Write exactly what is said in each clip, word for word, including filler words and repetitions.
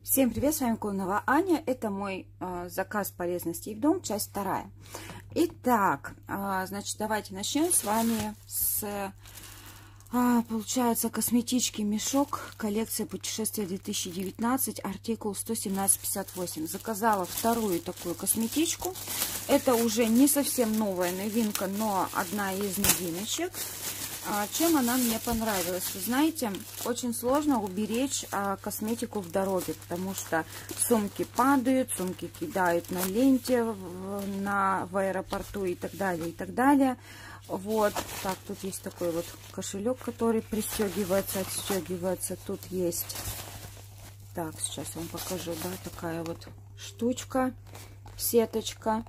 Всем привет, с вами Конова Аня. Это мой э, заказ полезностей в дом, часть вторая. Итак, э, значит, давайте начнем с вами с, э, получается, косметички мешок, коллекция путешествия две тысячи девятнадцать, артикул сто семнадцать пятьдесят восемь. Заказала вторую такую косметичку. Это уже не совсем новая новинка, но одна из новиночек. Чем она мне понравилась? Вы знаете, очень сложно уберечь а, косметику в дороге, потому что сумки падают, сумки кидают на ленте в, на, в аэропорту и так далее, и так далее. Вот, так, тут есть такой вот кошелек, который пристегивается, отстегивается. Тут есть, так, сейчас я вам покажу, да, такая вот штучка, сеточка.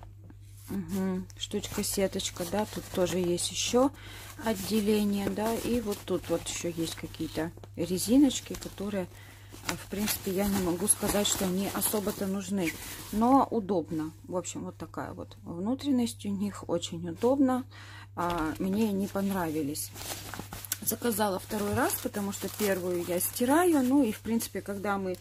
Угу. Штучка-сеточка, да, тут тоже есть еще отделение, да, и вот тут вот еще есть какие-то резиночки, которые, в принципе, я не могу сказать, что они особо-то нужны, но удобно. В общем, вот такая вот внутренность у них, очень удобно, а, мне они понравились. Заказала второй раз, потому что первую я стираю, ну и, в принципе, когда мы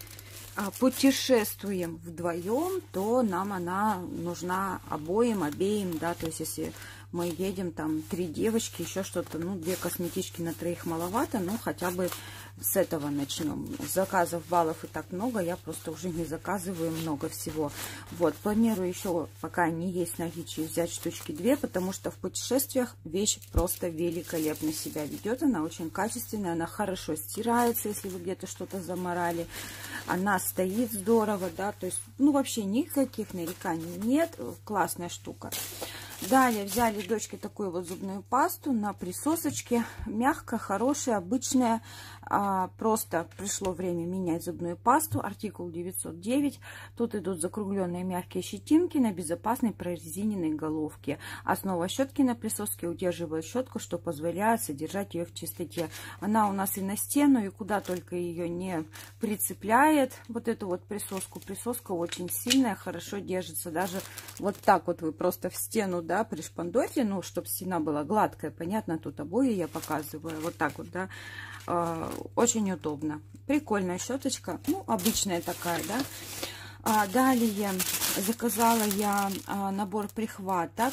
путешествуем вдвоем, то нам она нужна обоим, обеим, да, то есть если мы едем, там, три девочки, еще что-то, ну, две косметички на троих маловато, но хотя бы с этого начнем. Заказов, баллов и так много, я просто уже не заказываю много всего. Вот, планирую еще, пока они есть в наличии, взять штучки две, потому что в путешествиях вещь просто великолепно себя ведет, она очень качественная, она хорошо стирается, если вы где-то что-то заморали, она стоит здорово, да, то есть, ну, вообще никаких нареканий нет, классная штука. Далее взяли дочке такую вот зубную пасту на присосочке, мягкая, хорошая, обычная, а, просто пришло время менять зубную пасту, артикул девятьсот девять, тут идут закругленные мягкие щетинки на безопасной прорезиненной головке. Основа щетки на присоске удерживает щетку, что позволяет содержать ее в чистоте. Она у нас и на стену, и куда только ее не прицепляет, вот эту вот присоску. Присоска очень сильная, хорошо держится, даже вот так вот вы просто в стену, да, пришпандорьте, ну, чтобы стена была гладкая, понятно, тут обои я показываю, вот так вот, да, э, очень удобно. Прикольная щеточка, ну, обычная такая, да. А, далее заказала я а, набор прихваток.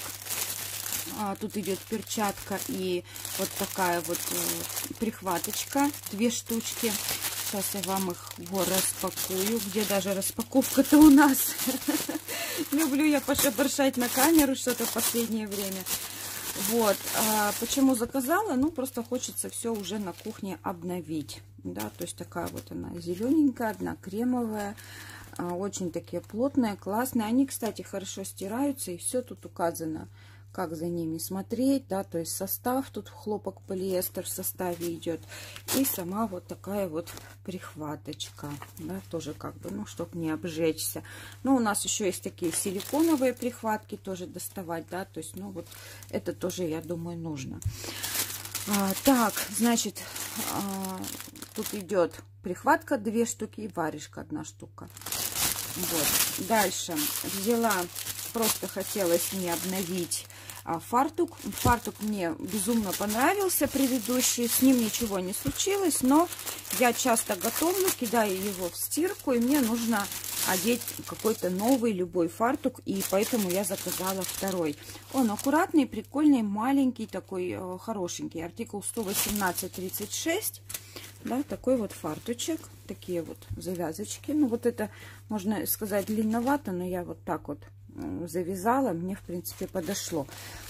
А, тут идет перчатка и вот такая вот э, прихваточка, две штучки. Сейчас я вам их вот распакую, где даже распаковка-то у нас. Люблю я пошебаршать на камеру что-то в последнее время. Вот. А почему заказала? Ну, просто хочется все уже на кухне обновить. Да, то есть такая вот она зелененькая, одна кремовая. Очень такие плотные, классные. Они, кстати, хорошо стираются, и все тут указано, как за ними смотреть, да, то есть состав, тут хлопок полиэстер в составе идет, и сама вот такая вот прихваточка, да, тоже как бы, ну, чтобы не обжечься. Ну, у нас еще есть такие силиконовые прихватки, тоже доставать, да, то есть, ну, вот это тоже, я думаю, нужно. А, так, значит, а, тут идет прихватка две штуки и варежка одна штука. Вот, дальше взяла, просто хотелось мне обновить а, фартук. Фартук мне безумно понравился предыдущий, с ним ничего не случилось, но я часто готовлю, кидаю его в стирку, и мне нужно одеть какой-то новый, любой фартук, и поэтому я заказала второй. Он аккуратный, прикольный, маленький, такой э, хорошенький, артикул сто восемнадцать тридцать шесть. Да, такой вот фартучек, такие вот завязочки. Ну, вот это, можно сказать, длинновато, но я вот так вот завязала, мне, в принципе, подошло.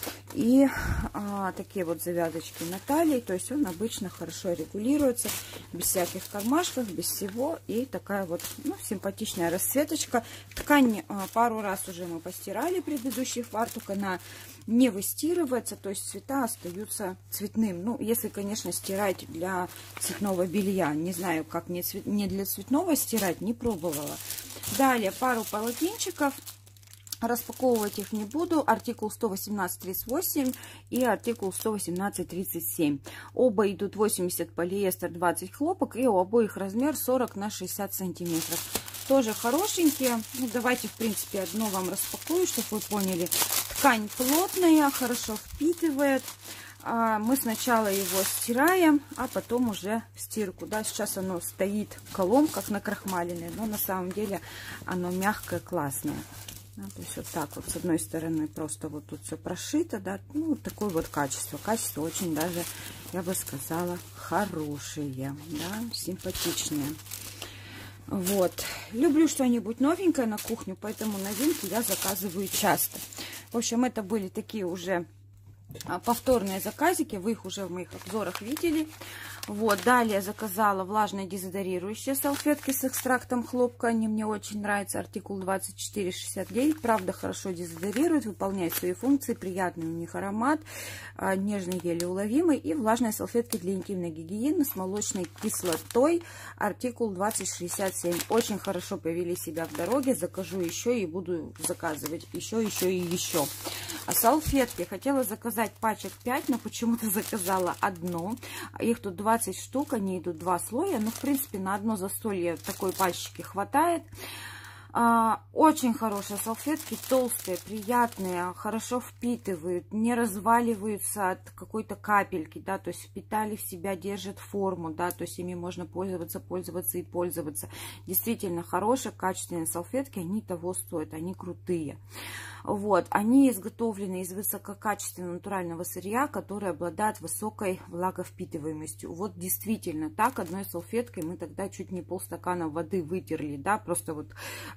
И а, такие вот завязочки на талии, то есть он обычно хорошо регулируется, без всяких кармашков, без всего. И такая вот, ну, симпатичная расцветочка. Ткань а, пару раз уже мы постирали, предыдущий фартук, она не выстирывается, то есть цвета остаются цветным. Ну, если, конечно, стирать для цветного белья. Не знаю, как не, цвет... не для цветного стирать, не пробовала. Далее пару полотенчиков. Распаковывать их не буду. Артикул сто восемнадцать тридцать восемь и артикул сто восемнадцать тридцать семь. Оба идут восемьдесят полиэстер, двадцать хлопок, и у обоих размер сорок на шестьдесят сантиметров. Тоже хорошенькие. Ну, давайте, в принципе, одно вам распакую, чтобы вы поняли. Ткань плотная, хорошо впитывает. а мы сначала его стираем, а потом уже в стирку. Да, сейчас оно стоит колом, как накрахмаленное, но на самом деле оно мягкое, классное. Да, то есть вот так вот, с одной стороны просто вот тут все прошито, да, ну, вот такое вот качество. Качество очень даже, я бы сказала, хорошее, да, симпатичные. Вот. Люблю что-нибудь новенькое на кухню, поэтому новинки я заказываю часто. В общем, это были такие уже повторные заказики, вы их уже в моих обзорах видели. Вот, далее заказала влажные дезодорирующие салфетки с экстрактом хлопка. Они мне очень нравятся. Артикул двадцать четыре шестьдесят девять. Правда, хорошо дезодорирует, выполняет свои функции. Приятный у них аромат, нежный, еле уловимый. И влажные салфетки для интимной гигиены с молочной кислотой. Артикул двадцать шестьдесят семь. Очень хорошо повели себя в дороге. Закажу еще и буду заказывать еще, еще и еще. А салфетки хотела заказать пачек пять, но почему-то заказала одну. Их тут двадцать штук, они идут два слоя. Ну, в принципе, на одно застолье такой пачки хватает. А, очень хорошие салфетки, толстые, приятные, хорошо впитывают, не разваливаются от какой-то капельки, да, то есть впитали в себя, держат форму, да, то есть ими можно пользоваться, пользоваться и пользоваться. Действительно хорошие, качественные салфетки, они того стоят, они крутые. Вот, они изготовлены из высококачественного натурального сырья, которое обладает высокой влаговпитываемостью. Вот действительно так, одной салфеткой мы тогда чуть не полстакана воды вытерли, да, просто вот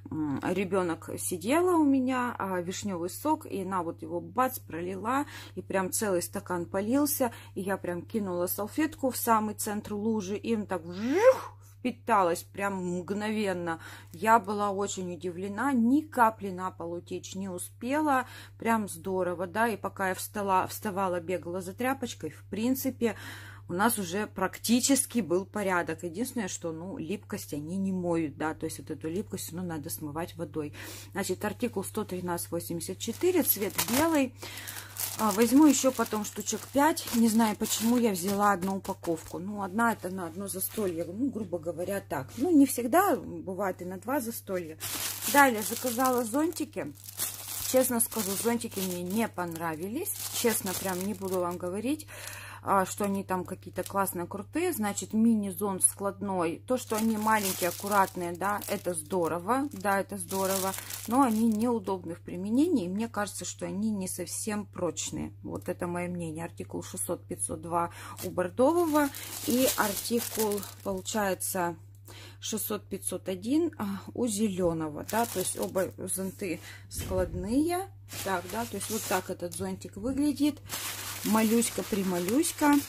ребенок сидела у меня, а вишневый сок, и она вот его бац пролила, и прям целый стакан полился, и я прям кинула салфетку в самый центр лужи, и он так вжух, впиталась прям мгновенно. Я была очень удивлена, ни капли на пол течь не успела, прям здорово, да, и пока я встала, вставала, бегала за тряпочкой, в принципе, у нас уже практически был порядок. Единственное, что, ну, липкость они не моют, да, то есть вот эту липкость, ну, надо смывать водой. Значит, артикул сто тринадцать восемьдесят четыре, цвет белый. Возьму еще потом штучек пять. Не знаю, почему я взяла одну упаковку. Ну, одна это на одно застолье. Ну, грубо говоря, так. Ну, не всегда, бывает и на два застолья. Далее заказала зонтики. Честно скажу, зонтики мне не понравились. Честно, прям не буду вам говорить, что они там какие-то классные, крутые. Значит, мини-зонт складной. То, что они маленькие, аккуратные, да, это здорово. Да, это здорово. Но они неудобны в применении. И мне кажется, что они не совсем прочные. Вот это мое мнение. Артикул шестьсот пятьсот два у бордового. И артикул, получается, шестьсот пятьсот один у зеленого. Да, то есть оба зонты складные. Так, да, то есть вот так этот зонтик выглядит. Малюська-прималюська.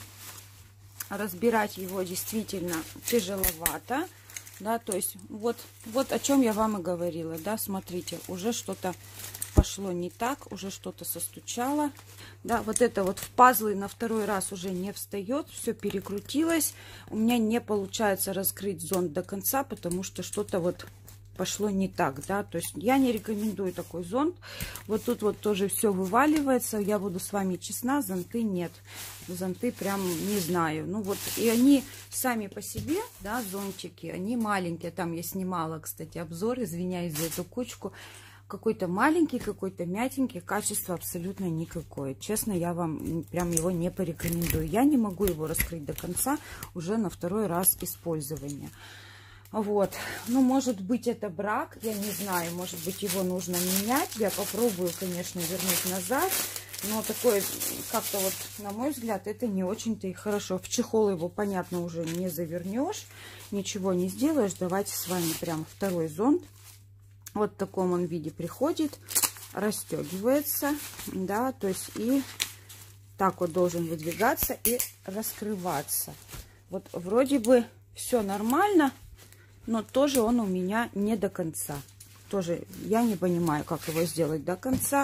Разбирать его действительно тяжеловато. Да, то есть вот, вот о чем я вам и говорила. Да, смотрите, уже что-то пошло не так, уже что-то состучало. Да, вот это вот в пазлы на второй раз уже не встает. Все перекрутилось. У меня не получается раскрыть зонт до конца, потому что что-то вот пошло не так, да, то есть я не рекомендую такой зонт. Вот тут вот тоже все вываливается, я буду с вами честна, зонты нет, зонты прям не знаю, ну вот, и они сами по себе, да, зонтики, они маленькие, там я снимала, кстати, обзор, извиняюсь за эту кучку, какой-то маленький, какой-то мятенький, качество абсолютно никакое, честно, я вам прям его не порекомендую, я не могу его раскрыть до конца уже на второй раз использования. Вот, ну, может быть, это брак, я не знаю, может быть, его нужно менять, я попробую, конечно, вернуть назад, но такое, как-то вот, на мой взгляд, это не очень-то и хорошо. В чехол его, понятно, уже не завернешь, ничего не сделаешь. Давайте с вами прям второй зонт, вот в таком он виде приходит, расстегивается, да, то есть и так вот должен выдвигаться и раскрываться. Вот вроде бы все нормально, но тоже он у меня не до конца. Тоже я не понимаю, как его сделать до конца.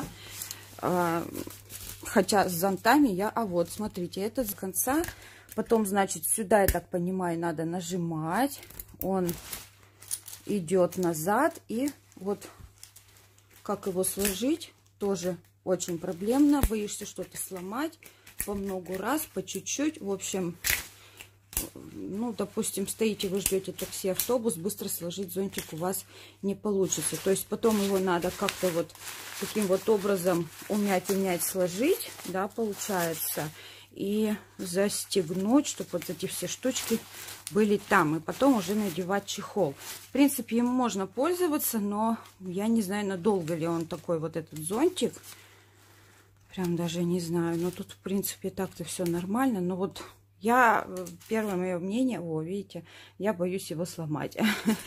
Хотя с зонтами я... А вот, смотрите, это до конца. Потом, значит, сюда, я так понимаю, надо нажимать. Он идет назад. И вот как его сложить, тоже очень проблемно. Боишься что-то сломать по много раз, по чуть-чуть. В общем... Ну, допустим, стоите, вы ждете такси, автобус, быстро сложить зонтик у вас не получится. То есть потом его надо как-то вот таким вот образом умять, умять, сложить, да, получается. и застегнуть, чтобы вот эти все штучки были там. И потом уже надевать чехол. В принципе, им можно пользоваться, но я не знаю, надолго ли он такой вот этот зонтик. Прям даже не знаю. Но тут, в принципе, так-то все нормально. Но вот я, первое мое мнение, о, видите, я боюсь его сломать.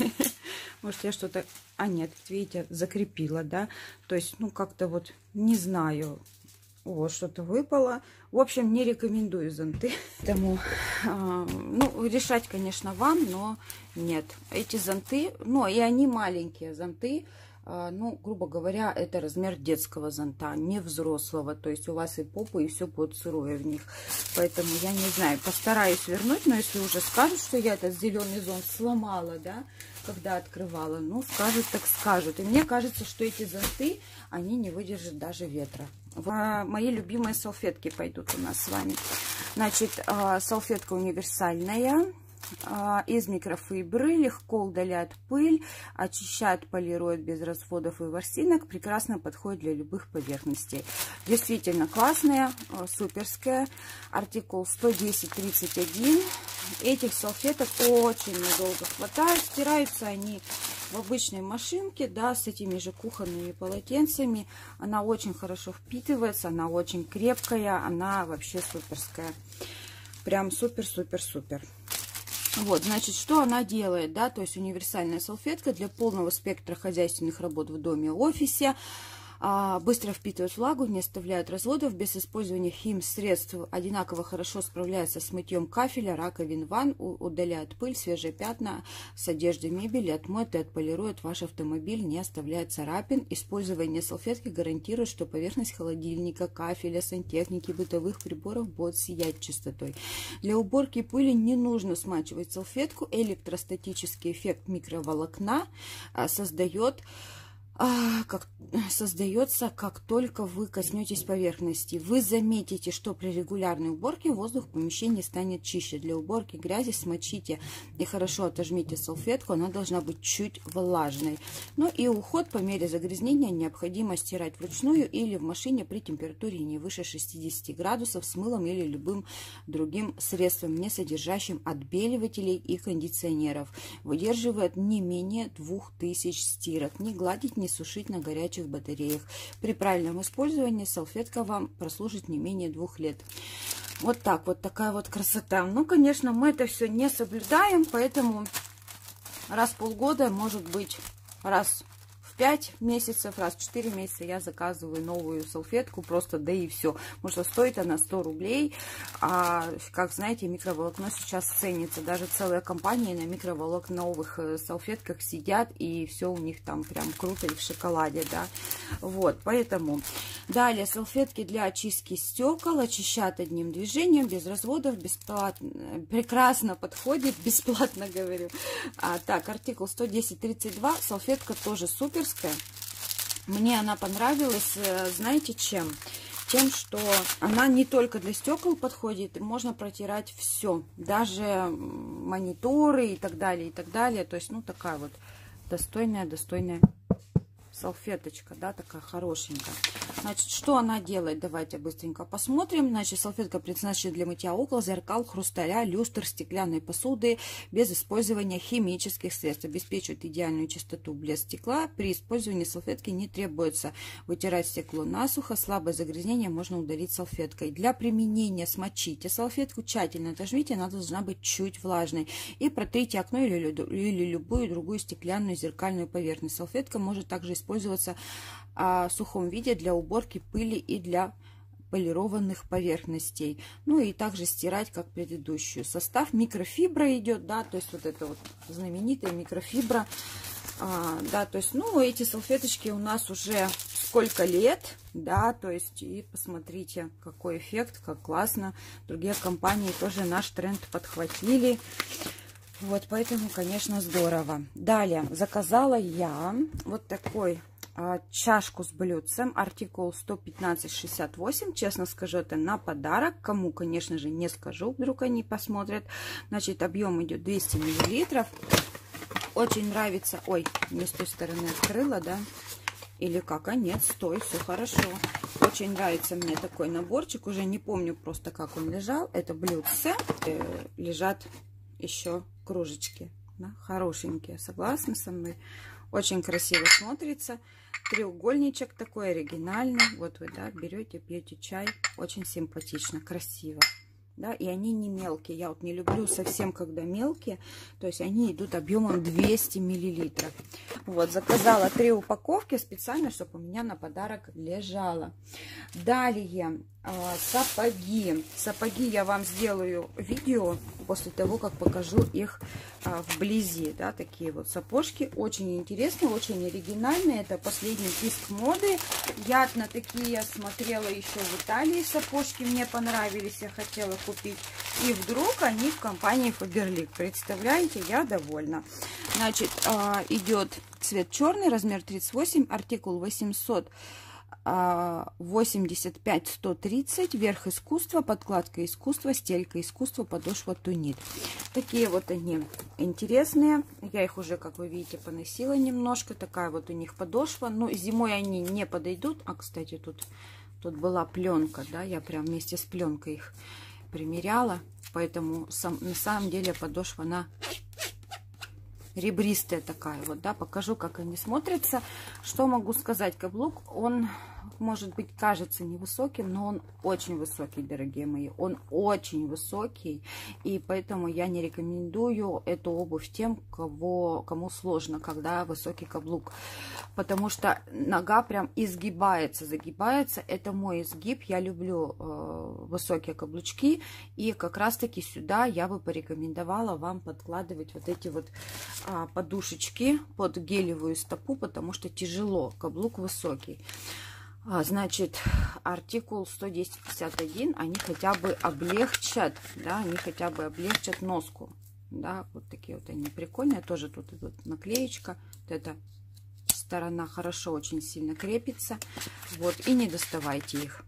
Может, я что-то... А, нет, видите, закрепила, да? То есть, ну, как-то вот, не знаю... Вот, что-то выпало. В общем, не рекомендую зонты. Поэтому, э, ну, решать, конечно, вам, но нет. Эти зонты, ну, и они маленькие зонты, э, ну, грубо говоря, это размер детского зонта, не взрослого. То есть у вас и попа, и все будет сырое в них. Поэтому я не знаю, постараюсь вернуть, но если уже скажут, что я этот зеленый зонт сломала, да, когда открывала, ну, скажут, так скажут. И мне кажется, что эти зонты, они не выдержат даже ветра. Мои любимые салфетки пойдут у нас с вами. Значит, салфетка универсальная, из микрофибры, легко удаляет пыль, очищает, полирует без разводов и ворсинок, прекрасно подходит для любых поверхностей. Действительно классная, суперская. Артикул сто десять тридцать один. Этих салфеток очень надолго хватает. Стираются они в обычной машинке, да, с этими же кухонными полотенцами. Она очень хорошо впитывается, она очень крепкая, она вообще суперская. Прям супер-супер-супер. Вот, значит, что она делает, да, то есть универсальная салфетка для полного спектра хозяйственных работ в доме, офисе. А, быстро впитывает влагу, не оставляет разводов, без использования химсредств, одинаково хорошо справляется с мытьем кафеля, раковин, ванн, удаляет пыль, свежие пятна с одежды, мебели, отмоет и отполирует ваш автомобиль, не оставляет царапин. Использование салфетки гарантирует, что поверхность холодильника, кафеля, сантехники, бытовых приборов будет сиять чистотой. Для уборки пыли не нужно смачивать салфетку. Электростатический эффект микроволокна создает как создается, как только вы коснетесь поверхности. Вы заметите, что при регулярной уборке воздух в помещении станет чище. Для уборки грязи смочите и хорошо отожмите салфетку. Она должна быть чуть влажной. Ну и уход по мере загрязнения необходимо стирать вручную или в машине при температуре не выше шестидесяти градусов с мылом или любым другим средством, не содержащим отбеливателей и кондиционеров. Выдерживает не менее двух тысяч стирок. Не гладить, не сушить на горячих батареях. При правильном использовании салфетка вам прослужит не менее двух лет. Вот так вот, такая вот красота. Ну, конечно, мы это все не соблюдаем, поэтому раз в полгода, может быть, раз в пять месяцев, раз в четыре месяца я заказываю новую салфетку, просто да и все. Потому что стоит она сто рублей, а, как знаете, микроволокно сейчас ценится. Даже целая компания на микроволокновых салфетках сидят, и все у них там прям круто и в шоколаде, да. Вот, поэтому. Далее, салфетки для очистки стекол, очищают одним движением, без разводов, бесплатно, прекрасно подходит, бесплатно говорю. А, так, артикул сто десять тридцать два, салфетка тоже супер. Мне она понравилась, знаете, чем? Тем, что она не только для стекол подходит, можно протирать все, даже мониторы и так далее, и так далее. То есть, ну, такая вот достойная, достойная салфеточка, да, такая хорошенькая. Значит, что она делает? Давайте быстренько посмотрим. Значит, салфетка предназначена для мытья окон, зеркал, хрусталя, люстр, стеклянной посуды без использования химических средств. Обеспечивает идеальную чистоту, блеск стекла. При использовании салфетки не требуется вытирать стекло насухо. Слабое загрязнение можно удалить салфеткой. Для применения смочите салфетку, тщательно отожмите, она должна быть чуть влажной. И протрите окно или, или любую другую стеклянную зеркальную поверхность. Салфетка может также использоваться в сухом виде для уборки пыли и для полированных поверхностей. Ну и также стирать, как предыдущую. Состав микрофибра идет, да, то есть вот это вот знаменитая микрофибра. А, да, то есть, ну, эти салфеточки у нас уже сколько лет, да, то есть, и посмотрите, какой эффект, как классно. Другие компании тоже наш тренд подхватили. Вот, поэтому, конечно, здорово. Далее, заказала я вот такой чашку с блюдцем, артикул сто пятнадцать шестьдесят восемь, честно скажу, это на подарок, кому, конечно же, не скажу, вдруг они посмотрят. Значит, объем идет двести миллилитров, очень нравится, ой, не с той стороны открыла, да, Или как? А нет, стой, все хорошо. Очень нравится мне такой наборчик. Уже не помню просто, как он лежал. Это блюдце. Э, лежат еще кружечки. Да, хорошенькие. Согласны со мной? Очень красиво смотрится. Треугольничек такой оригинальный. Вот вы, да, берете, пьете чай. Очень симпатично, красиво. Да, и они не мелкие. Я вот не люблю совсем, когда мелкие. То есть они идут объемом двести миллилитров. Вот, заказала три упаковки специально, чтобы у меня на подарок лежало. Далее э, сапоги. Сапоги я вам сделаю видео после того, как покажу их э, вблизи. Да, такие вот сапожки. Очень интересные, очень оригинальные. Это последний писк моды. Я на такие я смотрела еще в Италии. Сапожки мне понравились. Я хотела купить. И вдруг они в компании Faberlic. Представляете, я довольна. Значит, э, идет цвет черный, размер тридцать восемь, артикул восемьсот восемьдесят пять сто тридцать, верх искусства, подкладка искусства, стелька искусства, подошва тунит. Такие вот они интересные. Я их уже, как вы видите, поносила немножко. Такая вот у них подошва. Ну, зимой они не подойдут. А, кстати, тут, тут была пленка, да, я прям вместе с пленкой их примеряла. Поэтому сам, на самом деле подошва, она ребристая такая вот, да, покажу, как они смотрятся. Что могу сказать, каблук, он, может быть, кажется невысоким, но он очень высокий, дорогие мои, он очень высокий, и поэтому я не рекомендую эту обувь тем, кого, кому сложно, когда высокий каблук, потому что нога прям изгибается, загибается, это мой изгиб, я люблю э, высокие каблучки, и как раз-таки сюда я бы порекомендовала вам подкладывать вот эти вот подушечки под гелевую стопу, потому что тяжело, каблук высокий. А, значит, артикул сто десять пятьдесят один, они хотя бы облегчат, да, они хотя бы облегчат носку, да, вот такие вот они прикольные, тоже тут идут наклеечка, вот эта сторона хорошо, очень сильно крепится, вот, и не доставайте их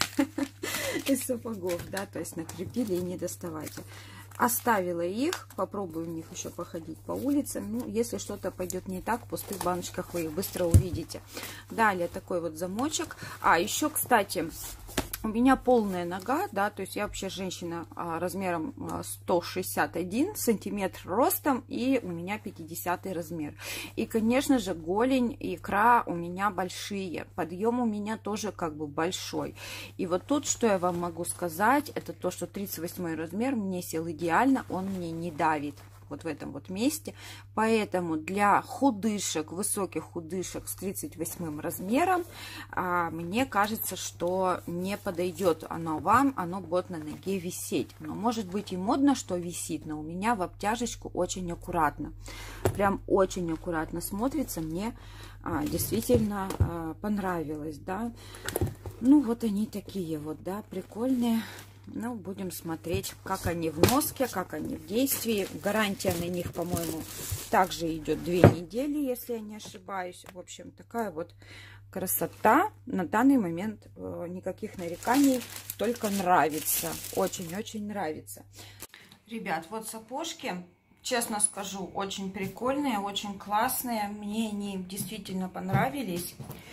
из сапогов, да, то есть накрепили и не доставайте. Оставила их, попробую в них еще походить по улицам. Ну, если что-то пойдет не так, в пустых баночках вы их быстро увидите. Далее такой вот замочек. А, еще, кстати, у меня полная нога, да, то есть я вообще женщина а, размером а, сто шестьдесят один сантиметр ростом, и у меня пятидесятый размер. И, конечно же, голень и икра у меня большие, подъем у меня тоже как бы большой. И вот тут, что я вам могу сказать, это то, что тридцать восьмой размер мне сел идеально, он мне не давит. Вот в этом вот месте. Поэтому для худышек, высоких худышек с тридцать восьмым размером, а, мне кажется, что не подойдет оно вам, оно будет на ноге висеть. Но может быть и модно, что висит, но у меня в обтяжечку очень аккуратно. Прям очень аккуратно смотрится. Мне а, действительно а, понравилось, да. Ну вот они такие вот, да, прикольные. Ну, будем смотреть, как они в носке, как они в действии. Гарантия на них, по-моему, также идет две недели, если я не ошибаюсь. В общем, такая вот красота. На данный момент э, никаких нареканий, только нравится. Очень-очень нравится. Ребят, вот сапожки, честно скажу, очень прикольные, очень классные. Мне они действительно понравились.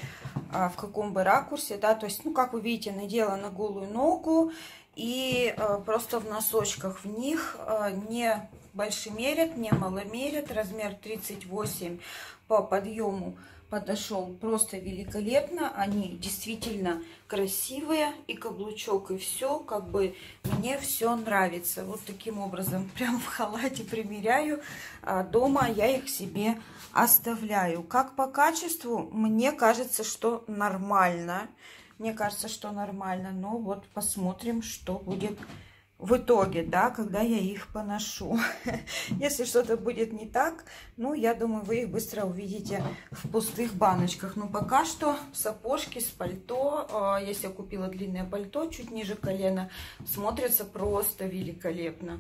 В каком бы ракурсе, да, то есть, ну, как вы видите, надела на голую ногу. И э, просто в носочках в них э, не большемерят, не маломерят. Размер тридцать восемь по подъему подошел просто великолепно. Они действительно красивые. И каблучок, и все. Как бы мне все нравится. Вот таким образом прям в халате примеряю. А дома я их себе оставляю. Как по качеству, мне кажется, что нормально. Мне кажется, что нормально, но вот посмотрим, что будет в итоге, да, когда я их поношу. Если что-то будет не так, ну, я думаю, вы их быстро увидите в пустых баночках. Но пока что сапожки с пальто, если я купила длинное пальто, чуть ниже колена, смотрятся просто великолепно.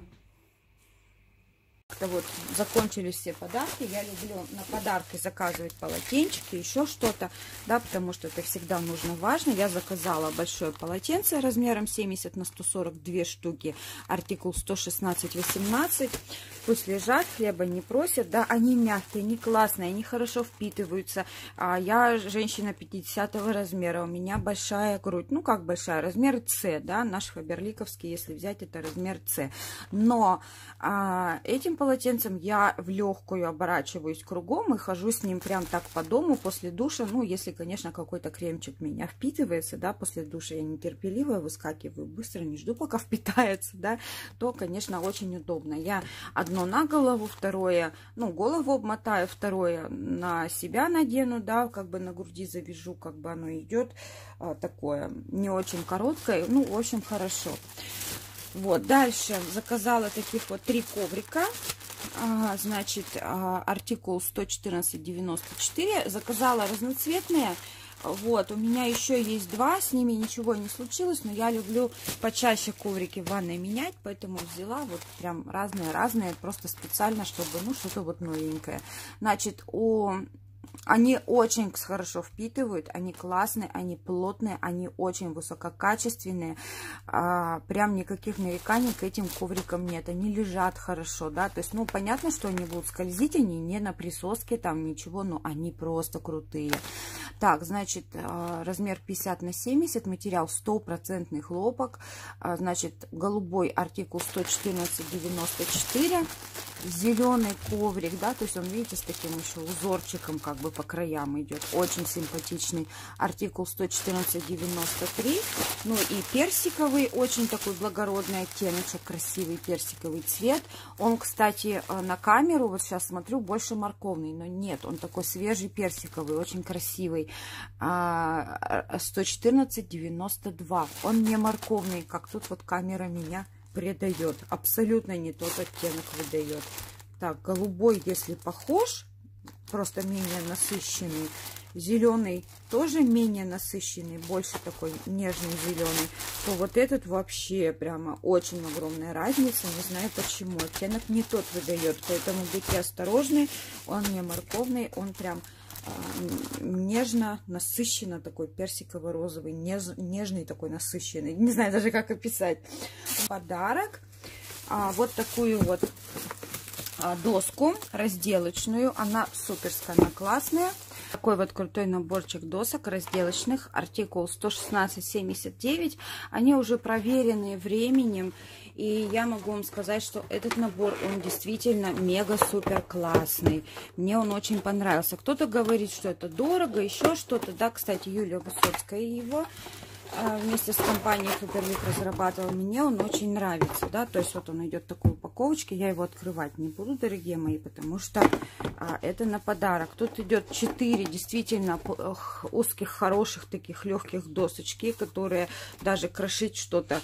Вот закончились все подарки. Я люблю на подарки заказывать полотенчики, еще что-то, да, потому что это всегда нужно, важно. Я заказала большое полотенце размером семьдесят на сто сорок, две штуки, артикул сто шестнадцать восемнадцать. пусть лежат, хлеба не просят, да, они мягкие, они классные, они хорошо впитываются. А я женщина пятидесятого размера, у меня большая грудь, ну как большая, размер С, да, наш фаберликовский, если взять, это размер С. Но а, этим полотенцем я в легкую оборачиваюсь кругом и хожу с ним прям так по дому после душа, ну если, конечно, какой-то кремчик меня впитывается, да, после душа я нетерпеливая, выскакиваю быстро, не жду, пока впитается, да, то, конечно, очень удобно. Я одно на голову, второе, ну, голову обмотаю, второе на себя надену, да, как бы на груди завяжу, как бы оно идет а, такое, не очень короткое, ну, в общем, хорошо. Вот, дальше заказала таких вот три коврика. А, значит, а, артикул сто четырнадцать девяносто четыре. Заказала разноцветные. Вот, у меня еще есть два, с ними ничего не случилось, но я люблю почаще коврики в ванной менять, поэтому взяла вот прям разные-разные, просто специально, чтобы, ну, что-то вот новенькое. Значит, у... Они очень хорошо впитывают, они классные, они плотные, они очень высококачественные. А, прям никаких нареканий к этим коврикам нет. Они лежат хорошо, да. То есть, ну, понятно, что они будут скользить, они не на присоске, там ничего, но они просто крутые. Так, значит, размер пятьдесят на семьдесят, материал стопроцентный хлопок. Значит, голубой артикул сто четырнадцать девяносто четыре. Зеленый коврик, да, то есть он, видите, с таким еще узорчиком как бы по краям идет, очень симпатичный, артикул сто четырнадцать девяносто три. Ну и персиковый, очень такой благородный оттеночек, красивый персиковый цвет. Он, кстати, на камеру, вот сейчас смотрю, больше морковный, но нет, он такой свежий персиковый, очень красивый. сто четырнадцать девяносто два, он не морковный, как тут вот камера меня придает, абсолютно не тот оттенок выдает. Так, голубой, если похож, просто менее насыщенный. Зеленый тоже менее насыщенный, больше такой нежный зеленый. То вот этот вообще прямо очень огромная разница. Не знаю почему. Оттенок не тот выдает, поэтому будьте осторожны. Он не морковный, он прям нежно, насыщенно такой персиково-розовый, неж, нежный такой насыщенный. Не знаю даже как описать. Подарок. А, вот такую вот а, доску разделочную. Она суперская, она классная. Такой вот крутой наборчик досок разделочных. Артикул сто шестнадцать семьдесят девять. Они уже проверенные временем. И я могу вам сказать, что этот набор, он действительно мега-супер классный. Мне он очень понравился. Кто-то говорит, что это дорого, еще что-то. Да, кстати, Юлия Высоцкая его вместе с компанией Фаберлик разрабатывала. Мне он очень нравится, да, то есть вот он идет в такой упаковочке. Я его открывать не буду, дорогие мои, потому что а, это на подарок. Тут идет четыре действительно узких, хороших, таких легких досочки, которые даже крошить что-то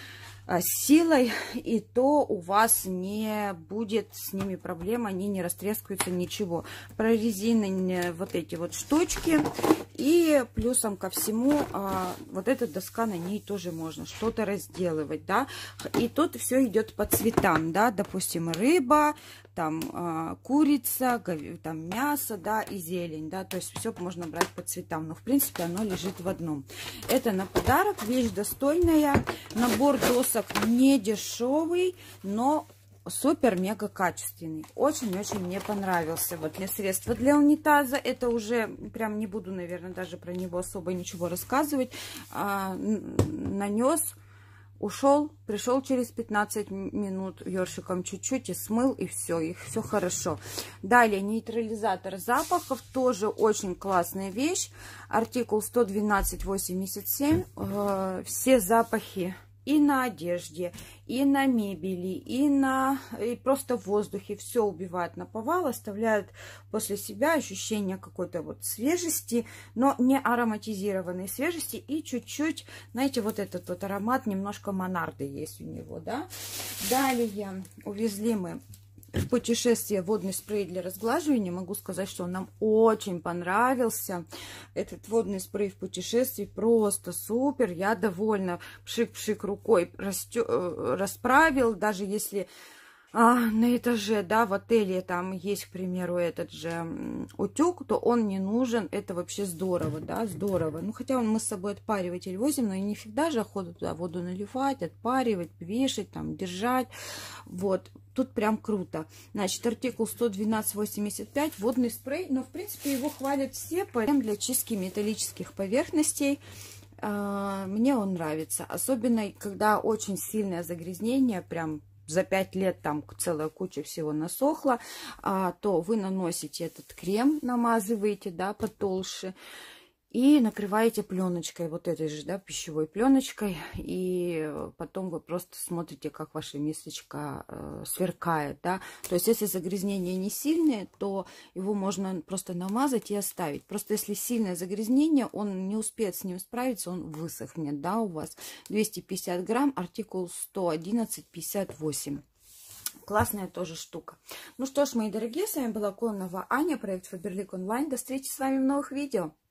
с силой, и то у вас не будет с ними проблем, они не растрескаются, ничего. Прорезиненные вот эти вот штучки, и плюсом ко всему вот эта доска, на ней тоже можно что-то разделывать, да, и тут все идет по цветам, да, допустим, рыба, там э, курица, там мясо, да, и зелень, да, то есть все можно брать по цветам, но в принципе оно лежит в одном. Это на подарок, вещь достойная, набор досок не дешевый, но супер-мега качественный. Очень-очень мне понравился. Вот мне средства для унитаза, это уже прям не буду, наверное, даже про него особо ничего рассказывать, а, нанес. Ушел, пришел через пятнадцать минут, ёршиком чуть-чуть и смыл, и все, их все хорошо. Далее нейтрализатор запахов, тоже очень классная вещь. Артикул сто двенадцать восемьдесят семь. Э, все запахи и на одежде, и на мебели, и на и просто в воздухе все убивают наповал, оставляют после себя ощущение какой-то вот свежести, но не ароматизированной свежести, и чуть-чуть, знаете, вот этот вот аромат немножко монарды есть у него, да. Далее увезли мы в путешествие водный спрей для разглаживания. Могу сказать, что он нам очень понравился. Этот водный спрей в путешествии просто супер. Я довольна. Пшик-пшик рукой растё... расправил. Даже если а, на этаже, да, в отеле там есть, к примеру, этот же утюг, то он не нужен. Это вообще здорово, да, здорово. Ну, хотя мы с собой отпариватель возим, но и не всегда же охота туда воду наливать, отпаривать, вешать, там, держать. Вот, тут прям круто. Значит, артикул сто двенадцать восемьдесят пять, водный спрей. Но, в принципе, его хвалят все для чистки металлических поверхностей. Мне он нравится. Особенно, когда очень сильное загрязнение, прям за пять лет там целая куча всего насохла, то вы наносите этот крем, намазываете, да, потолще. И накрываете пленочкой, вот этой же, да, пищевой пленочкой. И потом вы просто смотрите, как ваша мисочка э, сверкает, да. То есть, если загрязнение не сильное, то его можно просто намазать и оставить. Просто если сильное загрязнение, он не успеет с ним справиться, он высохнет, да, у вас. двести пятьдесят грамм, артикул сто одиннадцать пятьдесят восемь. Классная тоже штука. Ну что ж, мои дорогие, с вами была Кононова Аня, проект Faberlic Online. До встречи с вами в новых видео.